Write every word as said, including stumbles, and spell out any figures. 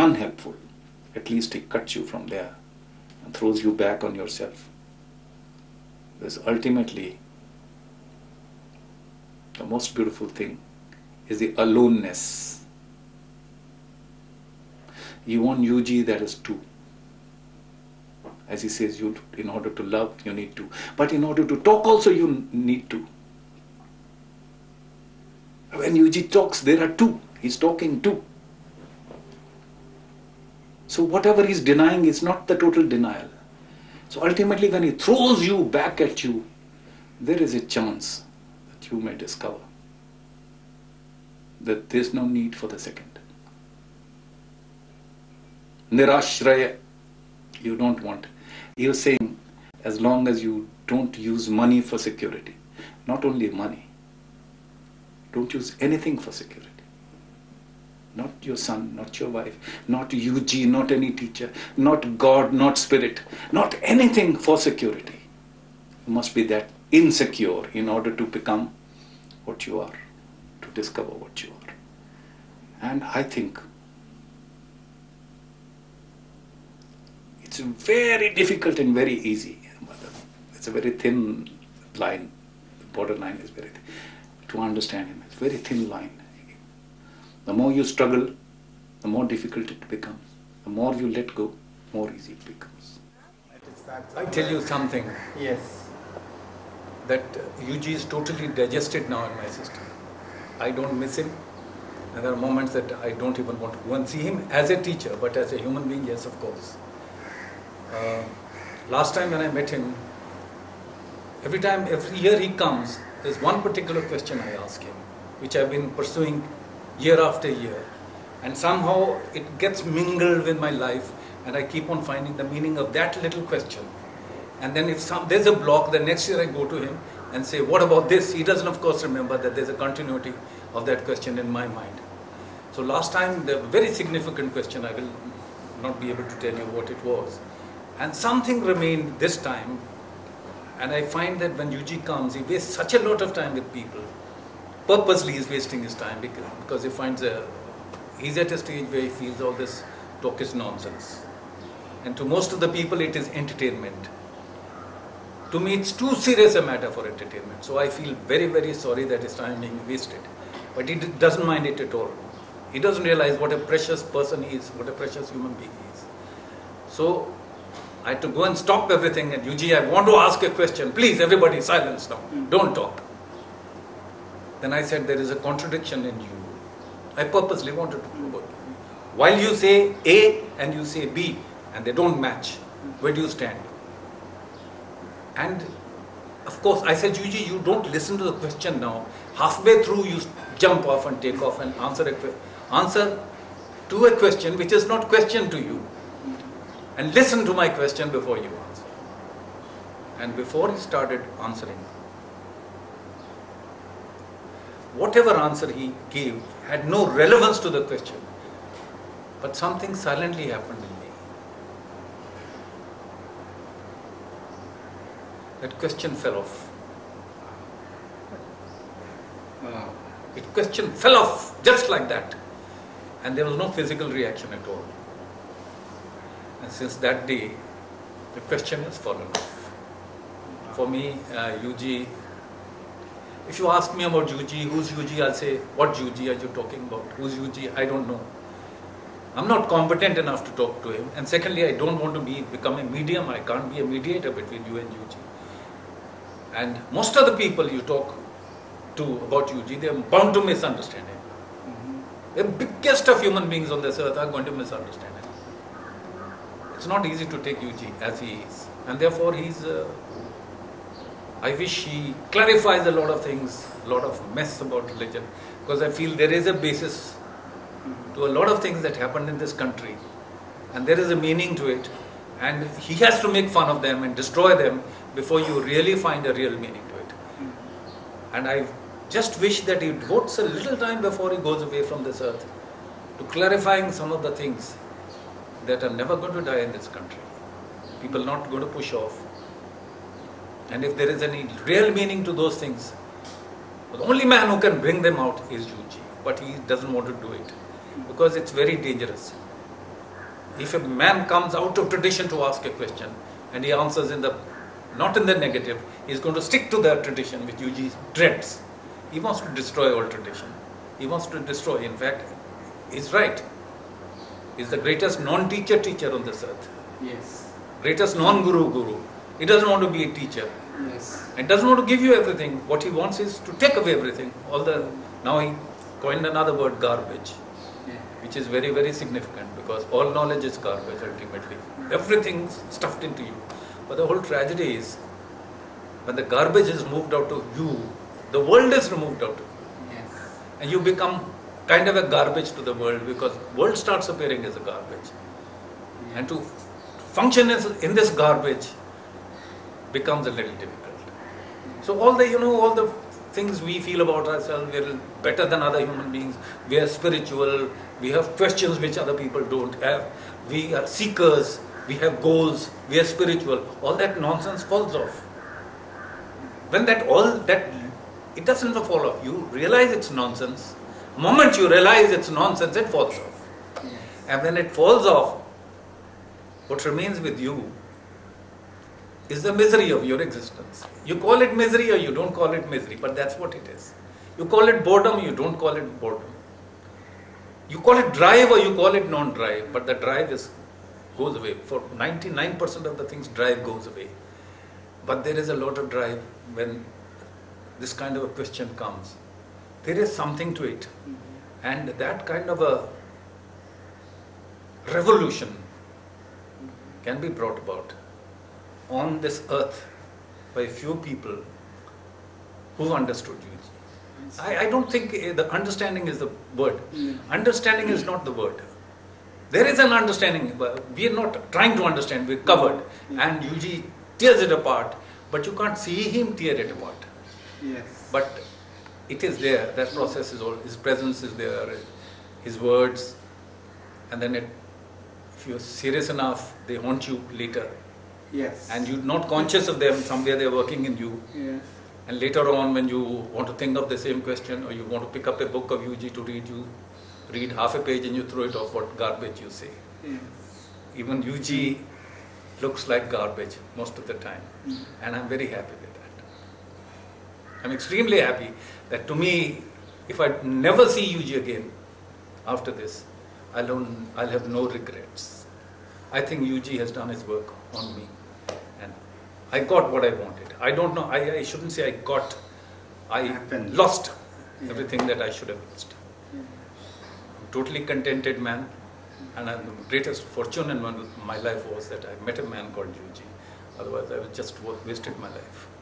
unhelpful, at least he cuts you from there and throws you back on yourself. Because ultimately, the most beautiful thing is the aloneness. You want U G that is two. As he says, you, in order to love, you need to. But in order to talk also, you need to. When U G talks, there are two. He's talking two. So whatever he's denying is not the total denial. So ultimately, when he throws you back at you, there is a chance that you may discover that there's no need for the second. Nirashraya, you don't want. He was saying, as long as you don't use money for security, not only money, don't use anything for security. Not your son, not your wife, not U G, not any teacher, not God, not spirit, not anything for security. You must be that insecure in order to become what you are, to discover what you are. And I think it's very difficult and very easy. It's a very thin line. The borderline is very thin. To understand him, it's a very thin line. The more you struggle, the more difficult it becomes. The more you let go, more easy it becomes. I tell you something. Yes. That uh, U G is totally digested now in my system. I don't miss him. And there are moments that I don't even want to go and see him as a teacher, but as a human being, yes, of course. Uh, last time when I met him, every time, every year he comes, there's one particular question I ask him, which I've been pursuing year after year. And somehow it gets mingled with my life, and I keep on finding the meaning of that little question. And then if some, there's a block, the next year I go to him and say, what about this? He doesn't, of course, remember that there's a continuity of that question in my mind. So last time, the very significant question, I will not be able to tell you what it was. And something remained this time. And I find that when U G comes, he wastes such a lot of time with people. Purposely he's wasting his time because, because he finds a, he's at a stage where he feels all this talk is nonsense. And to most of the people it is entertainment. To me it's too serious a matter for entertainment. So I feel very, very sorry that his time is being wasted. But he doesn't mind it at all. He doesn't realize what a precious person he is, what a precious human being he is. So I had to go and stop everything and U G, I want to ask a question. Please, everybody, silence now. Don't talk. Then I said, there is a contradiction in you. I purposely wanted to prove it. While you say A and you say B, and they don't match, where do you stand? And of course, I said, U G, you don't listen to the question now. Halfway through, you jump off and take off and answer a question. Answer to a question which is not question to you. And listen to my question before you answer. And before he started answering, whatever answer he gave had no relevance to the question. But something silently happened in me. That question fell off. Uh, it question fell off just like that. And there was no physical reaction at all. And since that day, the question has fallen off. For me, uh, U G, if you ask me about U G, who's U G, I'll say, what U G are you talking about? Who's U G? I don't know. I'm not competent enough to talk to him. And secondly, I don't want to be become a medium. I can't be a mediator between you and U G. And most of the people you talk to about U G, they're bound to misunderstand him. Mm-hmm. The biggest of human beings on this earth are going to misunderstand him. It's not easy to take U G as he is. And therefore, he's... Uh, I wish he clarifies a lot of things, a lot of mess about religion, because I feel there is a basis to a lot of things that happened in this country, and there is a meaning to it, and he has to make fun of them and destroy them before you really find a real meaning to it. And I just wish that he devotes a little time before he goes away from this earth to clarifying some of the things that are never going to die in this country. People not going to push off. And if there is any real meaning to those things, the only man who can bring them out is U G. But he doesn't want to do it because it's very dangerous. if a man comes out of tradition to ask a question and he answers in the, not in the negative, he's going to stick to that tradition which U G dreads. He wants to destroy all tradition. He wants to destroy, in fact, he's right. He's the greatest non-teacher teacher on this earth. Yes. Greatest non-guru guru. He doesn't want to be a teacher. Yes. And doesn't want to give you everything. What he wants is to take away everything. All the now he coined another word, garbage, Yeah. which is very, very significant because all knowledge is garbage ultimately. Everything's stuffed into you. But the whole tragedy is when the garbage is moved out of you, the world is removed out of you. Yes. And you become kind of a garbage to the world because world starts appearing as a garbage. Yeah. And to function as, in this garbage becomes a little difficult. So all the, you know, all the things we feel about ourselves, we're better than other human beings, we are spiritual, we have questions which other people don't have, we are seekers, we have goals, we are spiritual, all that nonsense falls off. When that all that, it doesn't fall off, you realize it's nonsense. The moment you realize it's nonsense, it falls off. Yes. And when it falls off, what remains with you is the misery of your existence. You call it misery or you don't call it misery, but that's what it is. You call it boredom, you don't call it boredom. You call it drive or you call it non-drive, but the drive is goes away. For ninety-nine percent of the things, drive goes away. But there is a lot of drive when this kind of a question comes. There is something to it. Mm-hmm. And that kind of a revolution can be brought about on this earth by a few people who understood you. I, I don't think the understanding is the word. Mm. Understanding is not the word. There is an understanding. We are not trying to understand. We're covered. Mm. And U G tears it apart. But you can't see him tear it apart. Yes. But it is there. That process is all. His presence is there. His words. And then it, if you're serious enough, they haunt you later. Yes. And you're not conscious of them. Somewhere they're working in you. Yes. And later on, when you want to think of the same question, or you want to pick up a book of U G to read, you read half a page and you throw it off. What garbage you say. Yes. Even U G looks like garbage most of the time. Mm. And I'm very happy with that. I'm extremely happy that to me, if I never see U G again after this, I'll, own, I'll have no regrets. I think U G has done his work on me. And I got what I wanted. I don't know, I, I shouldn't say I got, I Happened. lost Yeah. everything that I should have lost. Yeah. I'm a totally contented man. And I'm, the greatest fortune in my life was that I met a man called U G. Otherwise, I would just wasted my life.